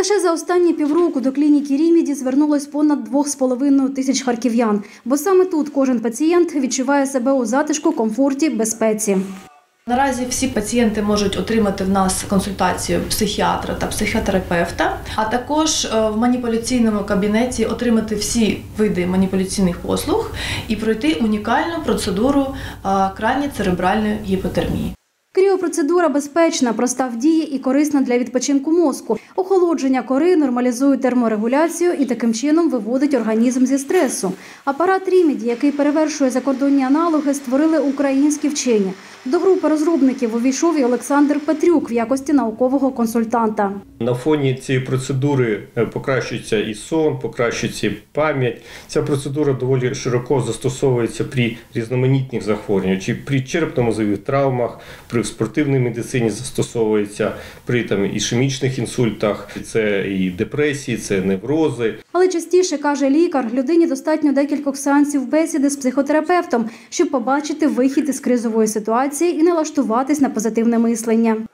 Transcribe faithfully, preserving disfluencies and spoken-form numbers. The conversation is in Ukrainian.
Лише за останні півроку до клініки «Ріміді» звернулось понад двох з половиною тисяч харків'ян, бо саме тут кожен пацієнт відчуває себе у затишку, комфорті, безпеці. Наразі всі пацієнти можуть отримати в нас консультацію психіатра та психотерапевта, а також в маніпуляційному кабінеті отримати всі види маніпуляційних послуг і пройти унікальну процедуру краніоцеребральної гіпотермії. Кріопроцедура безпечна, проста в дії і корисна для відпочинку мозку. Охолодження кори нормалізує терморегуляцію і таким чином виводить організм зі стресу. Апарат «Ріміді», який перевершує закордонні аналоги, створили українські вчені. До групи розробників увійшов і Олександр Петрюк в якості наукового консультанта. На фоні цієї процедури покращується і сон, покращується і пам'ять. Ця процедура доволі широко застосовується при різноманітних захворюваннях, чи при черепно-мозових травмах, при спортивній медицині застосовується, при там, ішемічних інсультах, це і депресії, це неврози. Але частіше, каже лікар, людині достатньо декількох сеансів бесіди з психотерапевтом, щоб побачити вихід із кризової ситуації і налаштуватись на позитивне мислення.